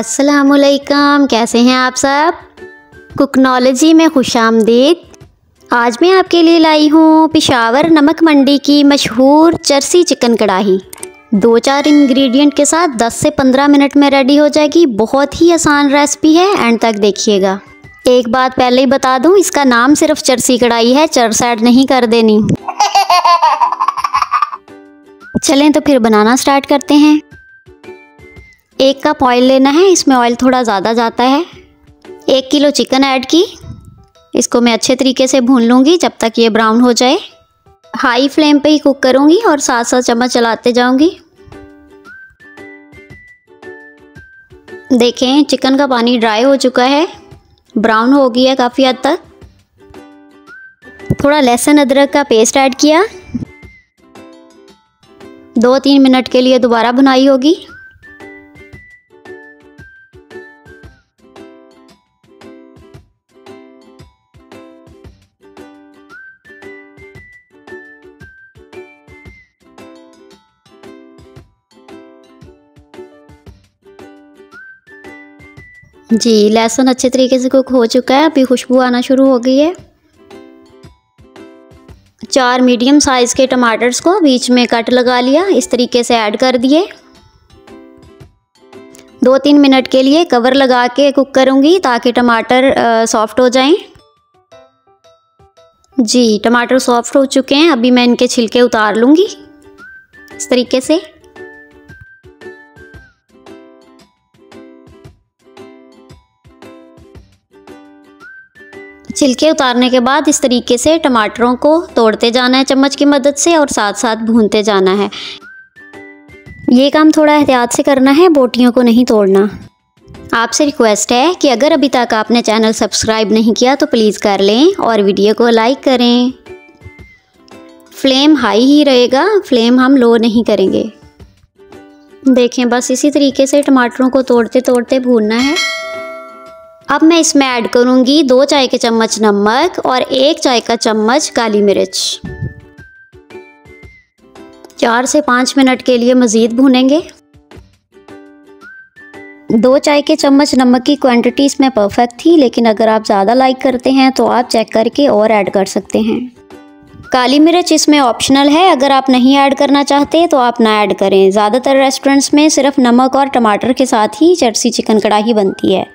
अस्सलामुअलैकुम, कैसे हैं आप सब। कुकनॉलॉजी में खुशामदीद। आज मैं आपके लिए लाई हूँ पेशावर नमक मंडी की मशहूर चरसी चिकन कढ़ाई। 2-4 इंग्रेडिएंट के साथ 10 से 15 मिनट में रेडी हो जाएगी। बहुत ही आसान रेसिपी है, एंड तक देखिएगा। एक बात पहले ही बता दूँ, इसका नाम सिर्फ चरसी कढ़ाई है, चर्स ऐड नहीं कर देनी। चलें तो फिर बनाना स्टार्ट करते हैं। 1 कप ऑयल लेना है, इसमें ऑयल थोड़ा ज़्यादा जाता है। 1 किलो चिकन ऐड की, इसको मैं अच्छे तरीके से भून लूँगी जब तक ये ब्राउन हो जाए। हाई फ्लेम पे ही कुक करूँगी और साथ साथ चम्मच चलाते जाऊँगी। देखें, चिकन का पानी ड्राई हो चुका है, ब्राउन हो गया है काफ़ी हद तक। थोड़ा लहसुन अदरक का पेस्ट ऐड किया। 2-3 मिनट के लिए दोबारा भुनाई होगी। जी, लहसुन अच्छे तरीके से कुक हो चुका है, अभी खुशबू आना शुरू हो गई है। 4 मीडियम साइज़ के टमाटर्स को बीच में कट लगा लिया, इस तरीके से ऐड कर दिए। 2-3 मिनट के लिए कवर लगा के कुक करूँगी ताकि टमाटर सॉफ्ट हो जाएं। जी, टमाटर सॉफ्ट हो चुके हैं, अभी मैं इनके छिलके उतार लूँगी इस तरीके से। छिलके उतारने के बाद इस तरीके से टमाटरों को तोड़ते जाना है चम्मच की मदद से, और साथ साथ भूनते जाना है। ये काम थोड़ा एहतियात से करना है, बोटियों को नहीं तोड़ना। आपसे रिक्वेस्ट है कि अगर अभी तक आपने चैनल सब्सक्राइब नहीं किया तो प्लीज़ कर लें और वीडियो को लाइक करें। फ्लेम हाई ही रहेगा, फ्लेम हम लो नहीं करेंगे। देखें, बस इसी तरीके से टमाटरों को तोड़ते तोड़ते भूनना है। अब मैं इसमें ऐड करूँगी 2 चाय के चम्मच नमक और 1 चाय का चम्मच काली मिर्च। 4 से 5 मिनट के लिए मज़ीद भूनेंगे। 2 चाय के चम्मच नमक की क्वांटिटी इसमें परफेक्ट थी, लेकिन अगर आप ज़्यादा लाइक करते हैं तो आप चेक करके और ऐड कर सकते हैं। काली मिर्च इसमें ऑप्शनल है, अगर आप नहीं ऐड करना चाहते तो आप ना ऐड करें। ज़्यादातर रेस्टोरेंट्स में सिर्फ नमक और टमाटर के साथ ही चरसी चिकन कढ़ाई बनती है।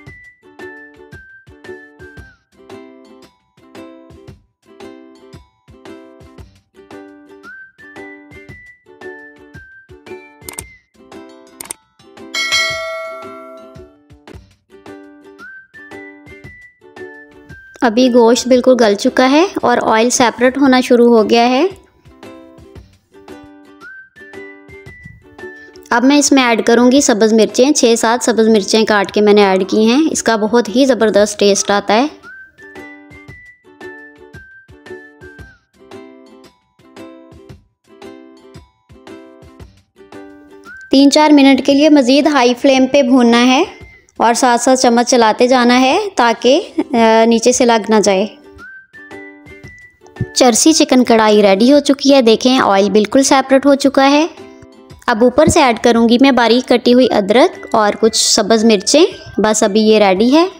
अभी गोश्त बिल्कुल गल चुका है और ऑयल सेपरेट होना शुरू हो गया है। अब मैं इसमें ऐड करूंगी सब्ज़ मिर्चें। 6-7 सब्ज़ मिर्चें काट के मैंने ऐड की हैं, इसका बहुत ही ज़बरदस्त टेस्ट आता है। तीन 4 मिनट के लिए मज़ीद हाई फ्लेम पे भूनना है और साथ साथ चम्मच चलाते जाना है ताकि नीचे से लग ना जाए। चरसी चिकन कढ़ाई रेडी हो चुकी है। देखें, ऑयल बिल्कुल सेपरेट हो चुका है। अब ऊपर से ऐड करूंगी मैं बारीक कटी हुई अदरक और कुछ सब्ज़ मिर्चें। बस अभी ये रेडी है।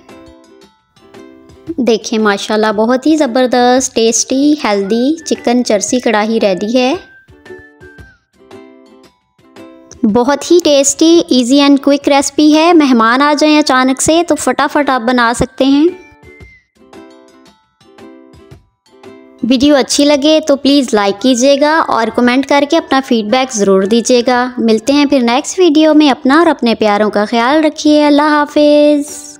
देखें, माशाल्लाह बहुत ही ज़बरदस्त टेस्टी हेल्दी चिकन चरसी कढ़ाई रेडी है। बहुत ही tasty, easy and quick recipe है। मेहमान आ जाएं अचानक से तो फटाफट आप बना सकते हैं। वीडियो अच्छी लगे तो प्लीज़ लाइक कीजिएगा और कमेंट करके अपना फीडबैक ज़रूर दीजिएगा। मिलते हैं फिर नेक्स्ट वीडियो में। अपना और अपने प्यारों का ख्याल रखिए। अल्लाह हाफिज़।